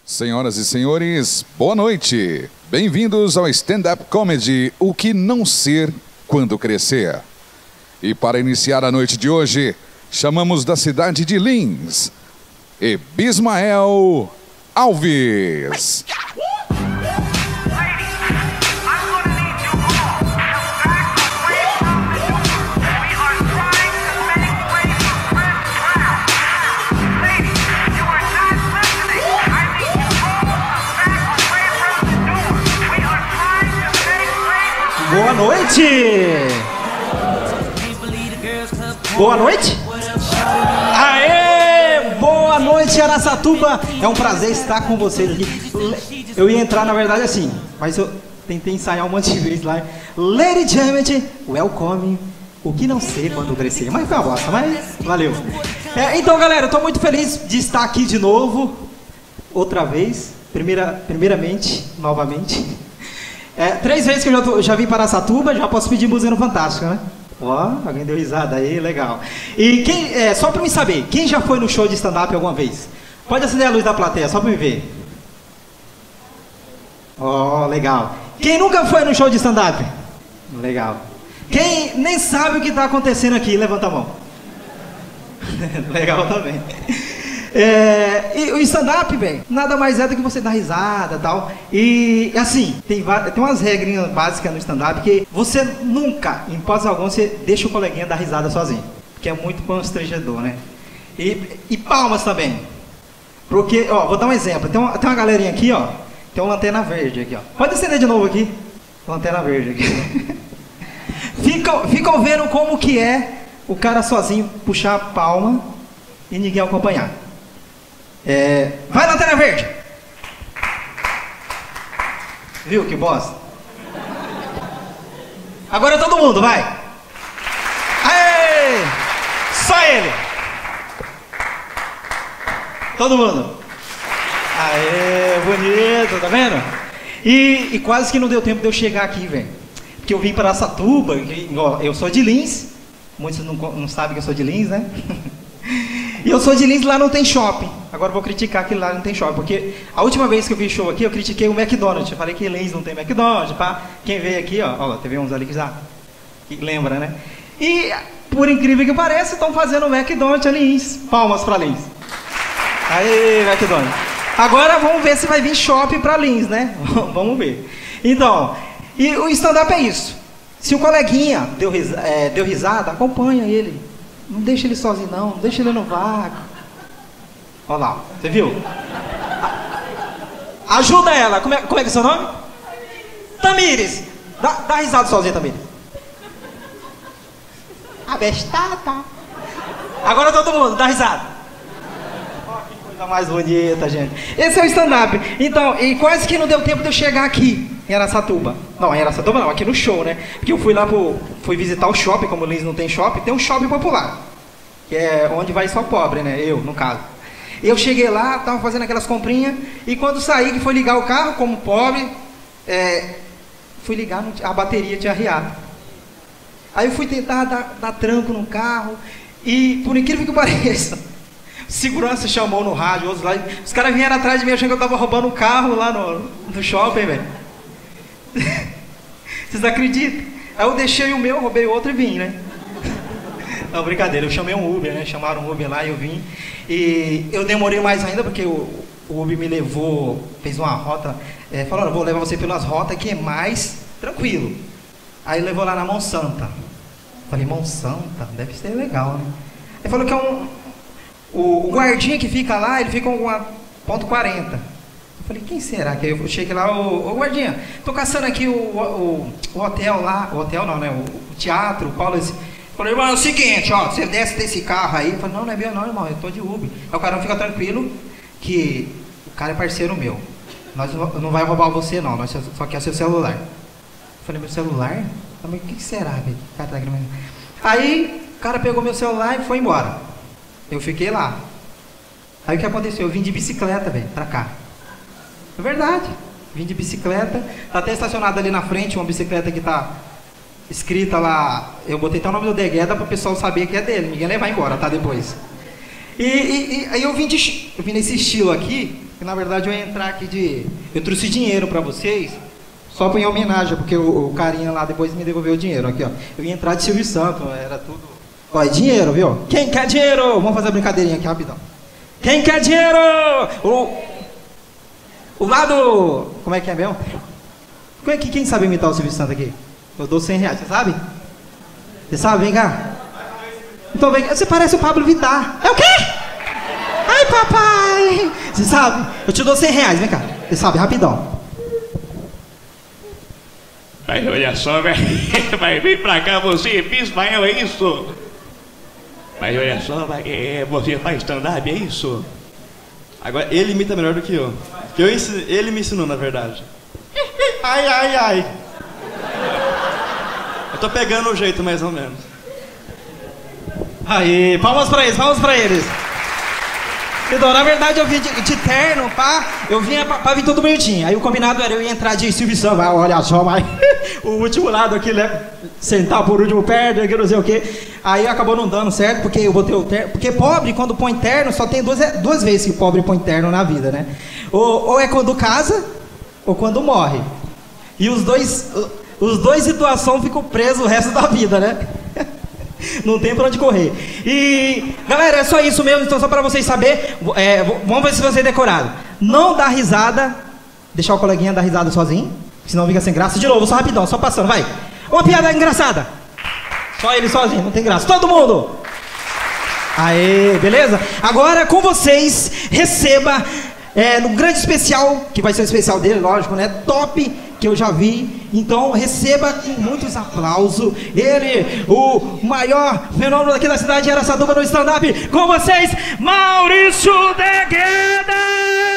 Senhoras e senhores, boa noite. Bem-vindos ao stand-up comedy O Que Não Ser Quando Crescer. E para iniciar a noite de hoje, chamamos da cidade de Lins, Ebismael Alves. Boa noite! Boa noite! Aê! Boa noite, Araçatuba! É um prazer estar com vocês aqui. Eu ia entrar, na verdade, assim, mas eu tentei ensaiar um monte de vezes lá. Ladies and gentlemen, welcome. O que não sei quando crescer, mas foi uma bosta, mas valeu. Então, galera, eu tô muito feliz de estar aqui de novo, outra vez, primeiramente, novamente. 3 vezes que eu já vim para Araçatuba, já posso pedir música no Fantástico, né? Ó, alguém deu risada aí, legal. E só pra me saber, quem já foi no show de stand-up alguma vez? Pode acender a luz da plateia, só pra me ver. Ó, legal. Quem nunca foi no show de stand-up? Legal. Quem nem sabe o que tá acontecendo aqui, levanta a mão. Legal também. E o stand-up, velho, nada mais é do que você dar risada e tal. E assim, tem umas regrinhas básicas no stand-up que você nunca, em hipótese alguma, você deixa o coleguinha dar risada sozinho. Que é muito constrangedor, né? E palmas também. Porque, ó, vou dar um exemplo. Tem uma galerinha aqui, ó. Tem uma lanterna verde aqui, ó. Pode acender de novo aqui. Lanterna verde aqui. Ficam vendo como que é o cara sozinho puxar a palma e ninguém acompanhar. Vai, lanterna verde! Viu que bosta? Agora todo mundo, vai! Aê! Só ele! Todo mundo! Aê, bonito, tá vendo? E quase que não deu tempo de eu chegar aqui, velho. Porque eu vim para Araçatuba, eu sou de Lins. Muitos não sabem que eu sou de Lins, né? E eu sou de Lins, lá não tem shopping. Agora eu vou criticar que lá não tem shopping. Porque a última vez que eu vi show aqui, eu critiquei o McDonald's. Eu falei que Lins não tem McDonald's. Pá. Quem veio aqui, ó, teve uns ali que lembra, né? E, por incrível que pareça, estão fazendo o McDonald's ali em Lins. Palmas pra Lins. Aê, McDonald's. Agora vamos ver se vai vir shopping pra Lins, né? Vamos ver. Então, e o stand-up é isso. Se o coleguinha deu risada, acompanha ele. Não deixa ele sozinho, não deixa ele no vácuo. Olha lá, você viu? Ajuda ela. Como é que é seu nome? Tamires. Dá risada sozinha, Tamires. Abestada. Agora todo mundo, dá risada. Ó, que coisa mais bonita, gente. Esse é o stand-up. Então, e quase que não deu tempo de eu chegar aqui em Araçatuba. Não, em Araçatuba não, aqui no show, né? Porque eu fui visitar o shopping, como o Lins não tem shopping, tem um shopping popular. Que é onde vai só pobre, né? Eu, no caso. Eu cheguei lá, tava fazendo aquelas comprinhas, e quando saí, que foi ligar o carro, como pobre, fui ligar, a bateria tinha arriado. Aí eu fui tentar dar tranco no carro, e por incrível que pareça, segurança chamou no rádio, outros lá, os caras vieram atrás de mim achando que eu tava roubando um carro lá no shopping, velho. Vocês acreditam? Aí eu deixei o meu, roubei o outro e vim, né? Não, brincadeira, eu chamei um Uber, né? Chamaram um Uber lá e eu vim. E eu demorei mais ainda porque o Uber me levou, fez uma rota, falou, vou levar você pelas rotas que é mais tranquilo. Aí levou lá na Mão Santa. Falei, Mão Santa? Deve ser legal, né? Ele falou que é o guardinha que fica lá, ele fica com uma ponto 40. Eu falei, quem será? Que eu cheguei lá, ô guardinha, tô caçando aqui o hotel lá, o hotel não, né? O teatro, o Paulo. Falei, irmão, é o seguinte, ó, você desce desse carro aí. Eu falei, não é meu não, irmão, eu tô de Uber. Aí o cara fica tranquilo que o cara é parceiro meu. Nós não vai roubar você não, nós só quer seu celular. Eu falei, meu celular? Eu falei, o que será, velho? Aí o cara pegou meu celular e foi embora. Eu fiquei lá. Aí o que aconteceu? Eu vim de bicicleta, velho, pra cá. É verdade. Vim de bicicleta. Tá até estacionado ali na frente uma bicicleta que tá escrita lá. Eu botei até o nome do Degueda para o pessoal saber que é dele. Ninguém levar embora, tá? Depois. E aí eu vim nesse estilo aqui. que na verdade eu ia entrar aqui de... Eu trouxe dinheiro pra vocês, só em homenagem, porque o carinha lá depois me devolveu o dinheiro. Aqui, ó. Eu ia entrar de Silvio Santos, era tudo... Ó, é dinheiro, viu? Quem quer dinheiro? Vamos fazer a brincadeirinha aqui, rapidão. Quem quer dinheiro? O lado... Como é que é mesmo? Quem sabe imitar o Silvio Santos aqui? Eu dou 100 reais, você sabe? Você sabe? Vem cá. Então vem cá. Você parece o Pablo Vittar. É o quê? Ai, papai! Você sabe? Eu te dou 100 reais, vem cá. Você sabe, rapidão. Mas olha só, velho. Vai vir pra cá você, Ismael, é isso? Mas olha só, você faz stand-up, é isso? Agora, ele imita melhor do que eu. Ele me ensinou, na verdade. Ai, ai, ai. Eu tô pegando o jeito, mais ou menos. Aí, palmas pra eles, palmas pra eles. Então, na verdade, eu vim de terno, pá. Eu vinha pra vir tudo bonitinho. Aí o combinado era eu ia entrar de Silvio Santos. Vai, olha só, vai. O último lado aqui, né? Sentar por último perto, que não sei o quê. Aí acabou não dando certo, porque eu botei o terno. Porque pobre, quando põe terno, só tem duas vezes que pobre põe terno na vida, né? Ou é quando casa, ou quando morre. E os dois situações ficam presos o resto da vida, né? Não tem pra onde correr. E, galera, é só isso mesmo. Então, só pra vocês saberem, vamos ver se vocês decoraram. Não dá risada. Deixar o coleguinha dar risada sozinho, senão fica sem graça. De novo, só rapidão, só passando, vai. Uma piada engraçada. Só ele sozinho, não tem graça. Todo mundo. Aê, beleza? Agora, com vocês, receba no grande especial, que vai ser o especial dele, lógico, né? Top, que eu já vi. Então receba com muitos aplausos ele, o maior fenômeno aqui da cidade, era essa dupla no stand-up. Com vocês, Maurício de Guedes!